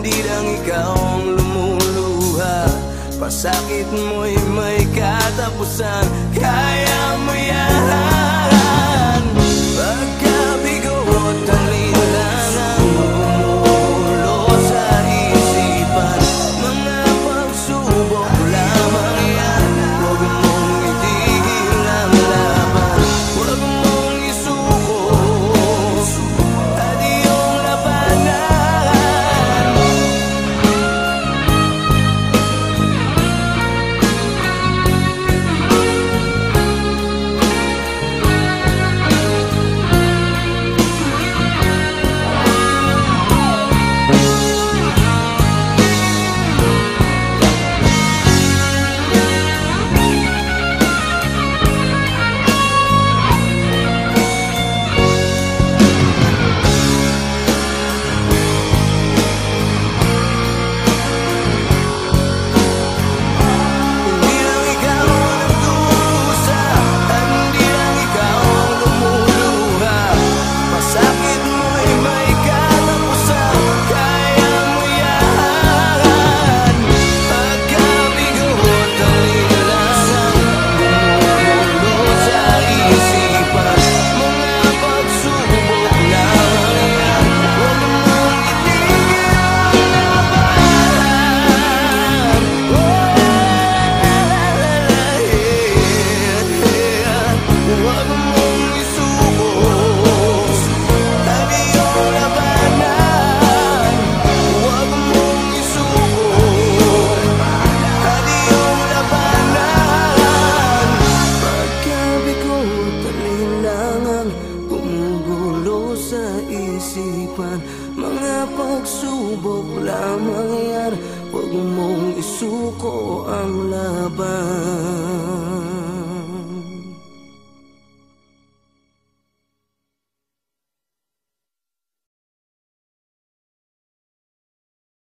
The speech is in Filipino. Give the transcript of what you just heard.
Hindi lang ikaw ang lumuluha, pasakit mo'y may katapusan. Kaya mo yan. Pagkabigo at talinlang ang bumulo sa isipan, mga pagsubok lamang yan. Huwag mong itigil ang laban, huwag mong isuko at iyong labanan. Mga pagsubok lamang yan, huwag mong isuko ang laban.